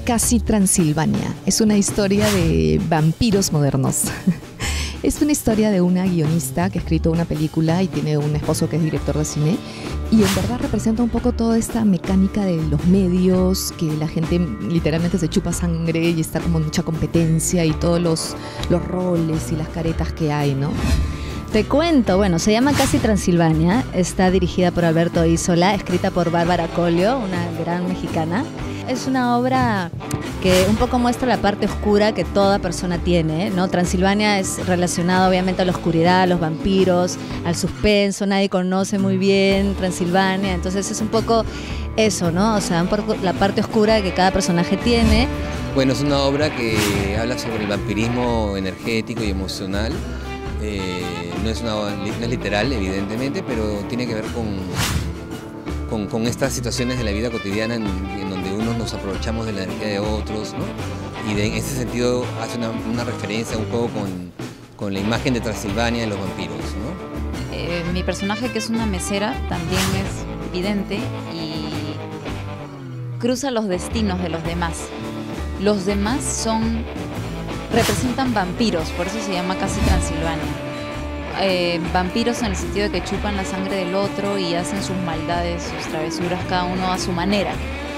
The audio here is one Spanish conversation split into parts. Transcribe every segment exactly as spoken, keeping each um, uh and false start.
Casi Transilvania. Es una historia de vampiros modernos. Es una historia de una guionista que ha escrito una película y tiene un esposo que es director de cine. Y en verdad representa un poco toda esta mecánica de los medios, que la gente literalmente se chupa sangre y está como en mucha competencia y todos los, los roles y las caretas que hay, ¿no? Te cuento, bueno, se llama Casi Transilvania, está dirigida por Alberto Isola, escrita por Bárbara Collio, una gran mexicana. Es una obra que un poco muestra la parte oscura que toda persona tiene, ¿no? Transilvania es relacionado obviamente a la oscuridad, a los vampiros, al suspenso, nadie conoce muy bien Transilvania, entonces es un poco eso, ¿no? O sea, un poco la parte oscura que cada personaje tiene. Bueno, es una obra que habla sobre el vampirismo energético y emocional. Eh, no, es una, no es literal, evidentemente, pero tiene que ver con, con, con estas situaciones de la vida cotidiana en, en donde unos nos aprovechamos de la energía de otros, ¿no? Y de, en ese sentido hace una, una referencia un poco con, con la imagen de Transilvania de los vampiros, ¿no? Eh, mi personaje, que es una mesera, también es vidente y cruza los destinos de los demás. Los demás son... representan vampiros, por eso se llama Casi Transilvania. Eh, vampiros en el sentido de que chupan la sangre del otro y hacen sus maldades, sus travesuras, cada uno a su manera.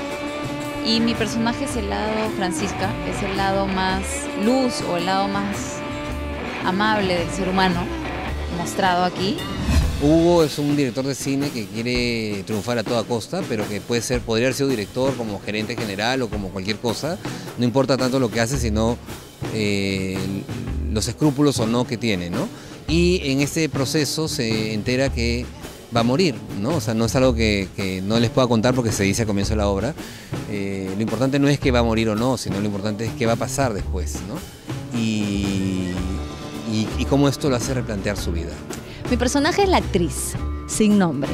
Y mi personaje es el lado, Francisca, es el lado más luz o el lado más amable del ser humano, mostrado aquí. Hugo es un director de cine que quiere triunfar a toda costa, pero que puede ser, podría haber sido director como gerente general o como cualquier cosa. No importa tanto lo que hace, sino eh, los escrúpulos o no que tiene, ¿no? Y en este proceso se entera que va a morir, ¿no? O sea, no es algo que, que no les pueda contar porque se dice al comienzo de la obra. Eh, lo importante no es que va a morir o no, sino lo importante es qué va a pasar después, ¿no? Y, y, y cómo esto lo hace replantear su vida. Mi personaje es la actriz, sin nombre,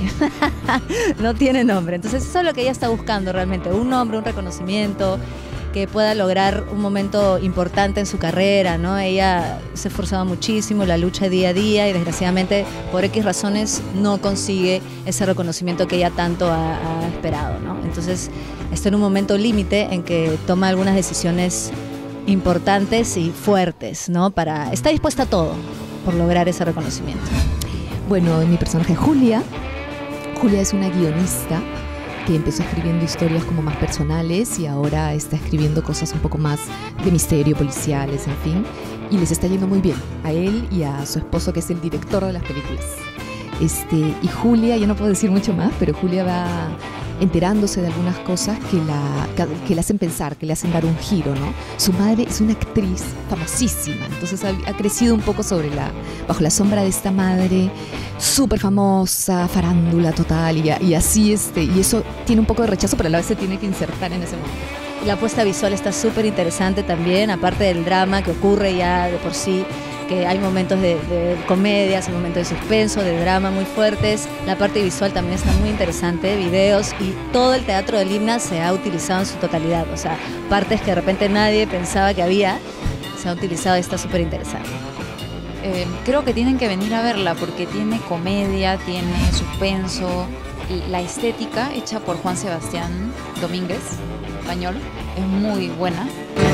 no tiene nombre, entonces eso es lo que ella está buscando realmente, un nombre, un reconocimiento, que pueda lograr un momento importante en su carrera, ¿no? Ella se esforzaba muchísimo, la lucha día a día y desgraciadamente por X razones no consigue ese reconocimiento que ella tanto ha, ha esperado, ¿no? Entonces está en un momento límite en que toma algunas decisiones importantes y fuertes, ¿no? Para, está dispuesta a todo por lograr ese reconocimiento. Bueno, mi personaje es Julia. Julia es una guionista que empezó escribiendo historias como más personales y ahora está escribiendo cosas un poco más de misterio, policiales, en fin. Y les está yendo muy bien a él y a su esposo, que es el director de las películas. Este, y Julia, yo no puedo decir mucho más, pero Julia va enterándose de algunas cosas que la, que la hacen pensar, que le hacen dar un giro, ¿no? Su madre es una actriz famosísima, entonces ha, ha crecido un poco sobre la, bajo la sombra de esta madre súper famosa, farándula total, y, y así, este, y eso tiene un poco de rechazo, pero a la vez se tiene que insertar en ese momento. La puesta visual está súper interesante también, aparte del drama que ocurre ya de por sí, que hay momentos de, de comedias, hay momentos de suspenso, de drama muy fuertes. La parte visual también está muy interesante, videos, y todo el teatro del Limna se ha utilizado en su totalidad. O sea, partes que de repente nadie pensaba que había, se ha utilizado y está súper interesante. Eh, creo que tienen que venir a verla porque tiene comedia, tiene suspenso, y la estética hecha por Juan Sebastián Domínguez, español, es muy buena.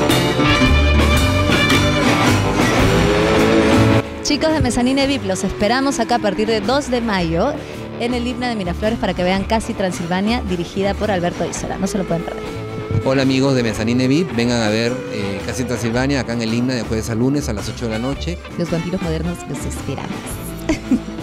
Chicos de Mezzanine V I P, los esperamos acá a partir de dos de mayo en el Limna de Miraflores para que vean Casi Transilvania, dirigida por Alberto Isola. No se lo pueden perder. Hola amigos de Mezzanine V I P, vengan a ver eh, Casi Transilvania acá en el Limna de jueves a lunes a las ocho de la noche. Los vampiros modernos los esperamos.